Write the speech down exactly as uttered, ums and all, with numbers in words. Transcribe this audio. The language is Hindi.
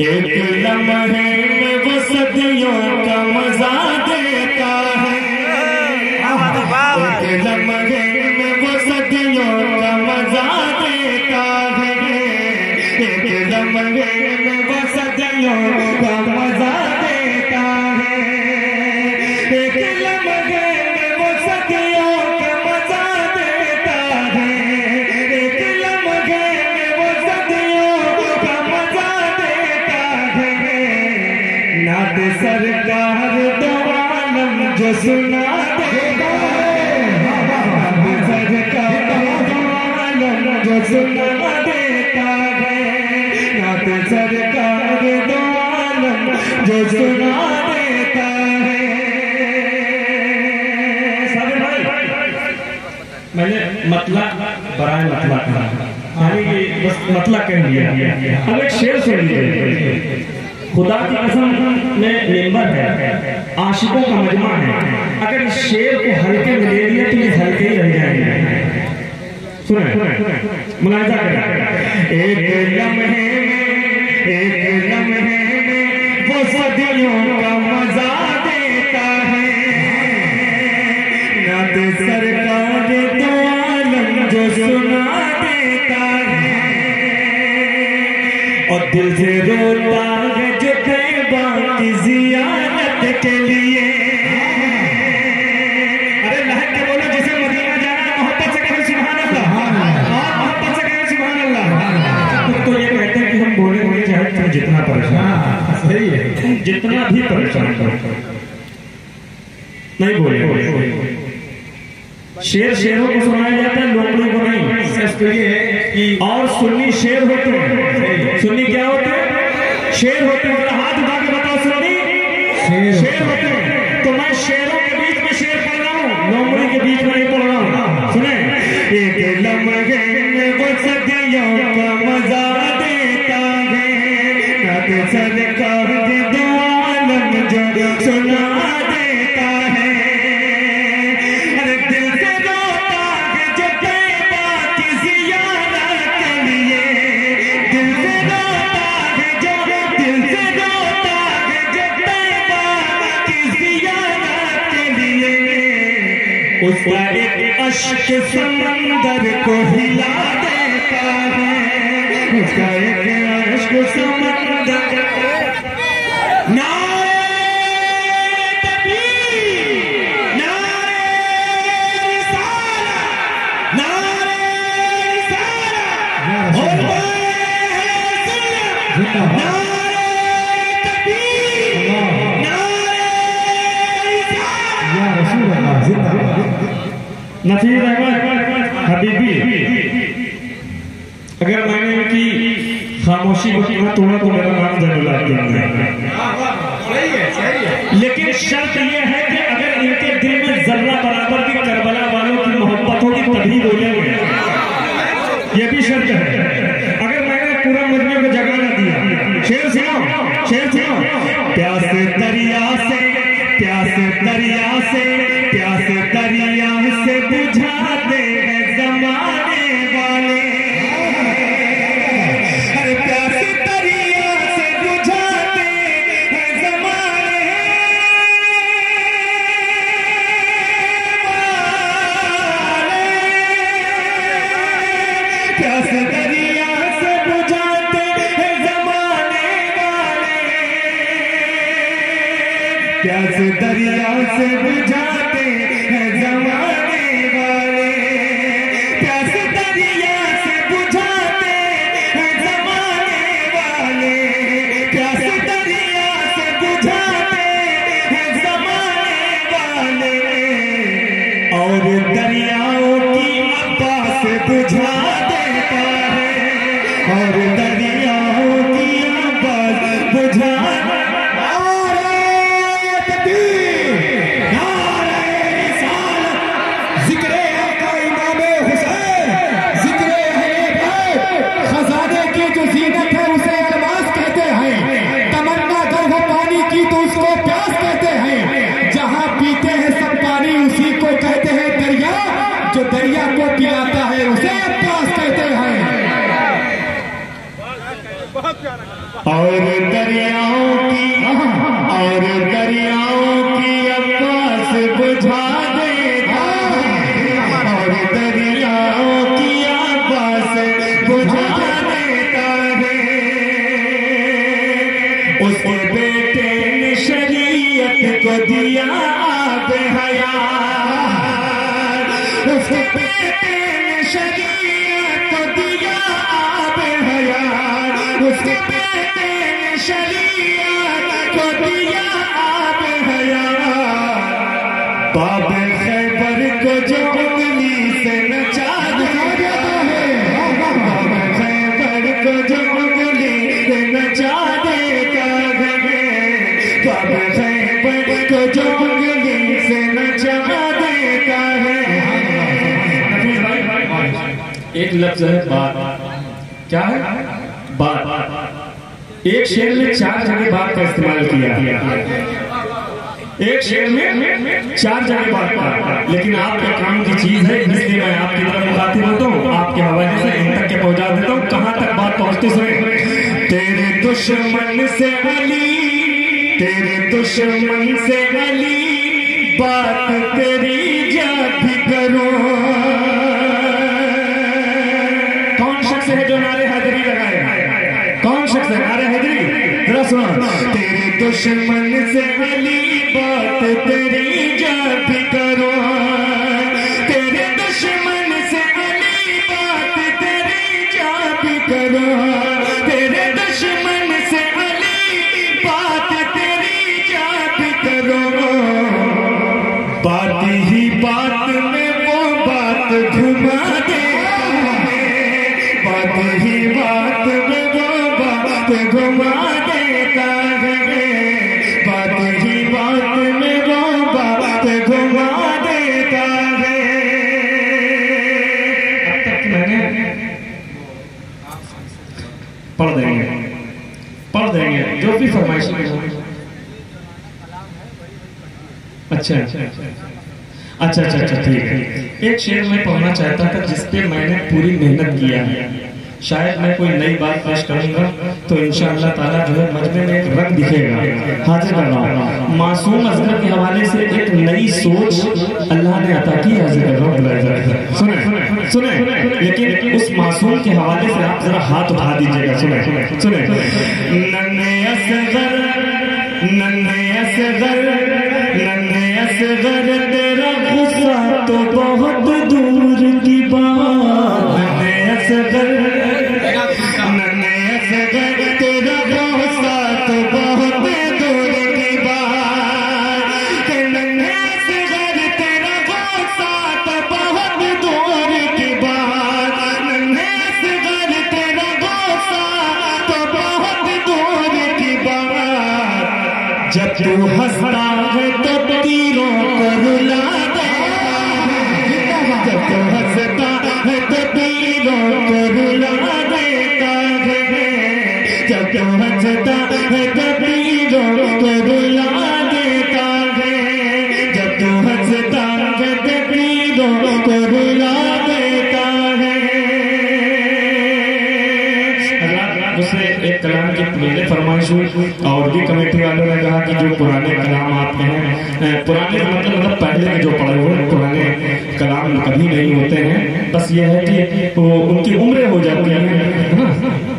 एक लम्हे में वो सदियों का मजा देता है, एक लम्हे में वो सदियों का मजा देता है, एक लम्हे में वो सदियों का मजा देता है, एक लम्हे में वो सदियों का मजा देता है, एक लम्हे में वो सदियों का मजा देता है। नात सरकार दो आलम जो सुना देता है, नात सरकार दो आलम जो सुना देता है, नात सरकार दो आलम जो सुना देता है। साबिर भाई, मैंने मतलब बराए मतलब कहा, यानी बस मतलब कह दिया। अब एक शेर सुन लीजिए। खुदा की कसम में मेंबर है, आशिकों का मजमा है, अगर इस शेर को हल्के में ले लिया तो ये हल्के ही रह जाएंगे। सुने मुलाहिजा करें। एक लम्हे में, एक लम्हे में वो सदियों का मजा देता है, नात सरकार दो आलम जो सुना देता है, और दिल से रोता है जो तैबा की जियारत के लिए। अरे लहक के बोलो जिसे मदीना जाना, मोहब्बत से कहें सुभान अल्लाह, और मोहब्बत से कहें सुभान अल्लाह। तो ये कहते हैं कि हम बोले बोले चाहे तुम जितना परेशान, सही है, तुम जितना भी परेशान करो नहीं बोले। शेर शेरों को सुनाया जाता है, लोमड़ी को नहीं। तो ये है कि और सुन्नी शेर होते हैं। सुन्नी क्या होते हैं? शेर होते हैं। हाथ उठा के बताओ, सुन्नी शेर, शेर होते हैं। तो मैं शेरों के बीच में शेर पढ़ रहा हूँ, लोमड़ी के बीच में नहीं पढ़ रहा हूँ। सुने, एक लम्हे में वो सदियों का मजा देता है, नात सरकार दो आलम जो सुना देता है, अरे दिल से रोता है जो तैबा की जियारत के लिए, दिल से रोता है जो, दिल से रोता है जो तैबा की जियारत के लिए। उसका एक अश्क समंदर को हिला देता है, उसका एक अश्क समंदर। नारे तकबीर, नारे रिसालत, नारे रिसालत, और नारे तकबीर, नारे रिसालत। नसीर अहमद हबीबी, अगर मैंने इनकी खामोशी को तोड़ा तो मेरा नाम जैनुल आबिदीन है, लेकिन शर्त यह है कि अगर इनके दिल में जर्रा बराबर की करबला वालों की मोहब्बत होगी तभी बोलेंगे। यह भी शर्त है। अगर मैंने पूरा मजमे को जगा ना दिया, शेर सुनो, शेर सुनो। प्यास दरिया से, प्यास दरिया से, प्यास दरिया से बुझाते हैं जमाने वाले, अरे प्यास दरिया से बुझाते हैं जमाने वाले, प्यास दरिया से बुझाते हैं जमाने वाले, प्यास दरिया से बुझाते हैं जमाने वाले, प्यास दरिया से बुझाते हैं जमाने वाले, प्यास दरिया से बुझाते हैं जमाने वाले, और दरियाओं की अब्बा से बुझा देता है, और दरियाओं की अब्बा बुझा। और दरियाओं की और दरियाओं की आवाज बुझा देता है, और दरियाओं की आवाज बुझा देता है। उसके बेटे ने शरीयत को दिया आब हयात, उसके बेटे ने शरीयत को दिया आब हयात, उसके बेटे ने शरीयत को दिया आब हयात। बाब खैबर को जो उंगली से नचा देता है, बाब खैबर को जो उंगली से नचा देता है, बाब खैबर को जो उंगली से नचा देता है। एक लफ्ज है बात, क्या है बात। एक शेर में चार जगह बात का इस्तेमाल किया, एक शेर में चार जगह बात का, लेकिन आपके काम की चीज है, इसलिए मैं आपकी तरफ मुखातिब होता हूँ, आपके हवाले से इन तक के पहुंचा देता हूँ। कहां तक बात पहुंचती सुने। तेरे दुश्मन से अली, तेरे दुश्मन से अली, बात तेरी जब भी करो। कौन शख्स है जो नारे हैदरी लगाएगा? कौन शख्स है नारे हैदरी? जरा सुनो। तेरे दुश्मन से अली, बात तेरी जब भी करो, तेरे दुश्मन से अली, बात तेरी जब भी करो, तेरे दुश्मन से अली, बात तेरी जब भी करो। बात ही बात में वो बात घुमा देता है, बात ही बात में वो बात घुमा देता है, बात ही बात में वो बात घुमा देता है। अब तक मैंने पढ़ देंगे पढ़ देंगे जो भी फरमाइश है। अच्छा अच्छा अच्छा अच्छा अच्छा ठीक है। एक शेर मैं पढ़ना चाहता था जिसपे मैंने पूरी मेहनत किया है। शायद मैं कोई नई बात पेश करूंगा तो इंशाअल्लाह ताला जो है मजमे में एक रंग दिखेगा। हाजिर कर रहा हूँ मासूम असगर के हवाले से एक नई सोच अल्लाह ने अता की। हाजिर कर रहा हूँ, सुने सुने लेकिन उस मासूम के हवाले से आप जरा हाथ उठा दीजिएगा। सुने सुने नन्हे असगर, नन्हे असगर, नन्हे असगर, तेरा गुस्सा तो बहुत दूर की बात। नन्हे असगर, नन्हे असगर, तेरा गुस्सा तो बहुत दूर की बात। नन्हे असगर, तेरा गुस्सा तो बहुत दूर की बात। नन्हे असगर, तेरा गुस्सा तो बहुत दूर की बात। जब तू हंसता है तो तीरों को रुला देता है, जब तू हंसता है तो तीरों को रुला देता है, जब तू हंसता है तो तीरों को रुला देता है, जब तू हंसता है तो तीरों को रुला देता है। उससे एक कलाम की पहले फरमाइश हुई और भी कमेटी वालों ने कहा कि जो पुराने कलाम आपके हैं, पुराने मतलब मतलब पहले के जो पढ़े हुए पुराने कलाम कभी नहीं होते हैं, बस ये है कि वो उनकी उम्रें हो जाती हैं, है ना।